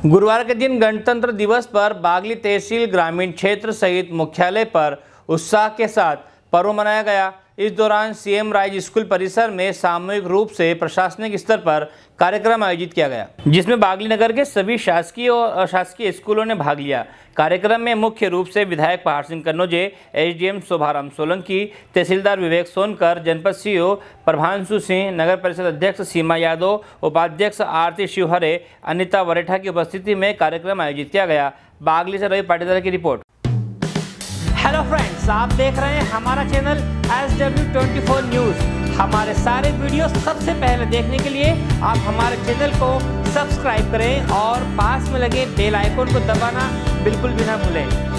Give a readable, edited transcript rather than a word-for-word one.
गुरुवार के दिन गणतंत्र दिवस पर बागली तहसील ग्रामीण क्षेत्र सहित मुख्यालय पर उत्साह के साथ पर्व मनाया गया। इस दौरान सीएम राइज स्कूल परिसर में सामूहिक रूप से प्रशासनिक स्तर पर कार्यक्रम आयोजित किया गया, जिसमें बागली नगर के सभी शासकीय और अशासकीय स्कूलों ने भाग लिया। कार्यक्रम में मुख्य रूप से विधायक पहाड़ सिंह कन्नौजे, एसडीएम शोभाराम सोलंकी, तहसीलदार विवेक सोनकर, जनपद सीओ प्रभांशु सिंह, नगर परिषद अध्यक्ष सीमा यादव, उपाध्यक्ष आरती शिवहरे, अनिता वरेठा की उपस्थिति में कार्यक्रम आयोजित किया गया। बागली से रवि पाटीदार की रिपोर्ट। हेलो फ्रेंड्स, आप देख रहे हैं हमारा चैनल SW24 न्यूज़। हमारे सारे वीडियो सबसे पहले देखने के लिए आप हमारे चैनल को सब्सक्राइब करें और पास में लगे बेल आइकन को दबाना बिल्कुल भी ना भूलें।